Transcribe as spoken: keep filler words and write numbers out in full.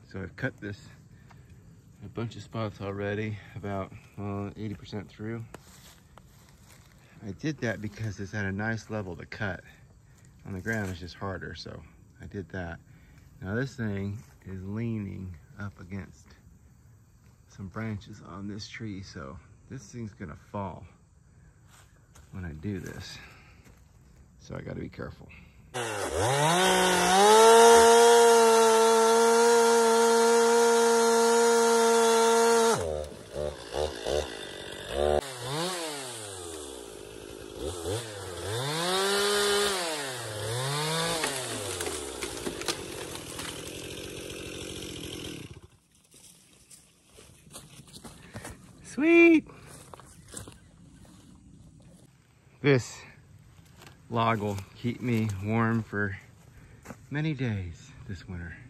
So I've cut this a bunch of spots already, about well, eighty percent through. I did that because it's at a nice level to cut. On the ground it's just harder, so I did that. Now this thing is leaning up against some branches on this tree, so this thing's gonna fall when I do this. So I gotta be careful. Sweet! This log will keep me warm for many days this winter.